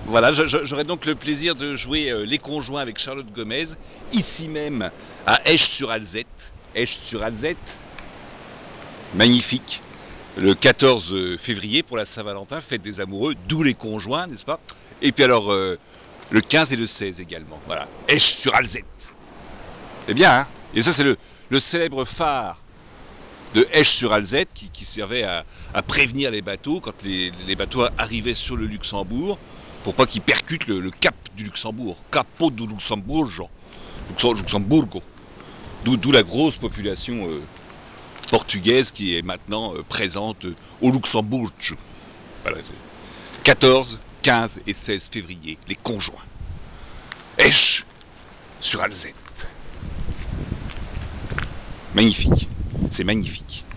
Voilà, j'aurai donc le plaisir de jouer Les Conjoints avec Charlotte Gomez, ici même à Esch-sur-Alzette. Esch-sur-Alzette, magnifique. Le 14 février pour la Saint-Valentin, fête des amoureux, d'où les conjoints, n'est-ce pas? Et puis alors, le 15 et le 16 également. Voilà, Esch-sur-Alzette. C'est bien, hein? Et ça, c'est le célèbre phare de Esch-sur-Alzette qui servait à prévenir les bateaux quand les bateaux arrivaient sur le Luxembourg pour pas qu'ils percutent le cap du Luxembourg, Capo du Luxembourg, Luxembourgo. D'où la grosse population portugaise qui est maintenant présente au Luxembourg. Voilà, 14, 15 et 16 février, les conjoints. Esch sur Alzette. Magnifique, c'est magnifique.